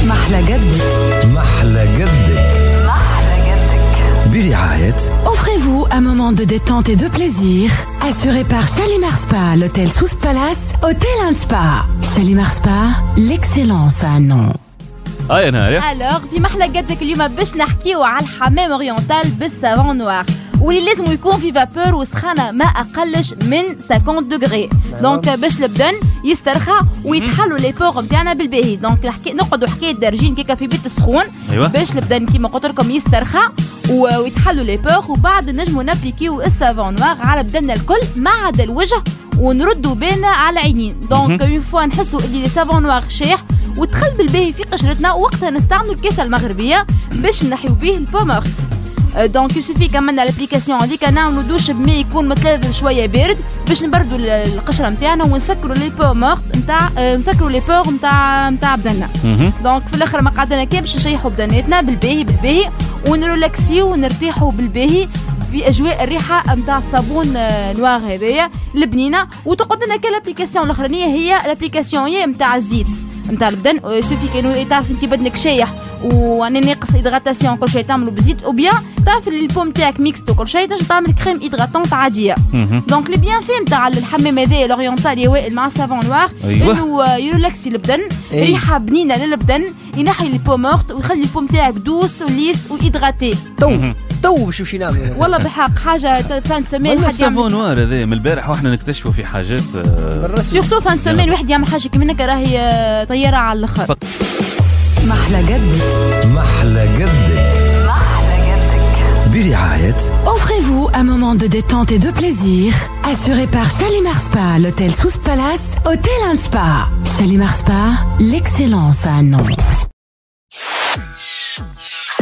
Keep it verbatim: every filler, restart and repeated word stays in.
محلى جدك محلى جدك محلى جدك برعاية Offrez-vous un moment de détente et de plaisir assuré par Shalimar Spa, l'hôtel Sous Palace, Hôtel and Spa. Shalimar Spa, l'excellence à un nom. هاي نهاري. الوغ في محلى جدك اليوم باش نحكيو على الحمام اورينتال بالسافون نوار واللي لازم يكون في فابور وسخانه ما اقلش من خمسين دوغري. دونك باش البدن يسترخى ويتحلوا لي بور نتاعنا بالباهي. دونك نحكي نقعدوا حكايه دارجين كيكا في بيت السخون. أيوة. باش البدن كيما قلت لكم يسترخى ويتحلوا لي بور وبعد نجموا نابليكيو السافون نوار على بدننا الكل ما عدا الوجه ونردوا بالنا على عينين. دونك اون فوا نحسوا اللي السافون نوار شاح ودخل بالباهي في قشرتنا وقتها نستعملوا الكاسه المغربيه باش نحيو به البو مورت. دونك يسوفي كمان الابليكاسيون هذيك نعملوا دوش بماء يكون متلذذ شويه بارد باش نبردوا القشره نتاعنا ونسكروا لي بو مورت نتاع نسكروا لي بور نتاع نتاع بدنا. دونك في الاخر ما قعدنا كان باش نشيحوا بدناتنا بالباهي بالباهي ونريلاكسيو ونرتاحوا بالباهي في اجواء الريحه نتاع الصابون نوار هذايا البنينه. وتقعد لنا كالابليكاسيون الاخرانيه هي الابليكاسيون نتاع الزيت نتاع البدن. يسوفي كانوا تعرف انت بدنك شايح وانا ناقص هيدغاتاسيون كل شيء تعملوا بزيت او بيان تعرف اللي البوم تاعك ميكست وكل شيء تنجم تعمل كريم هيدغاتونت عاديه. دونك لي بيان في نتاع الحمام هذايا الاورينتال يا وائل مع سافون نوار انه يريلاكسي البدن ريحه بنينه للبدن ينحي البو مورت ويخلي البوم تاعك دوس وليس وهيدغاتي. تو تو باش نمشي نعمل والله بالحق حاجه فان سومين حد السافون نوار هذا من البارح واحنا نكتشفوا في حاجات سورتو فان سومين واحد يعمل حاجه كيما هكا راهي طياره على الاخر. محلى جدك محلى جدك محلى جدك برعاية Offrez-vous un moment de détente et de plaisir assuré par Shalimar Spa, l'hôtel Sous Palace, Hôtel and Spa. Shalimar Spa, l'excellence à un nom.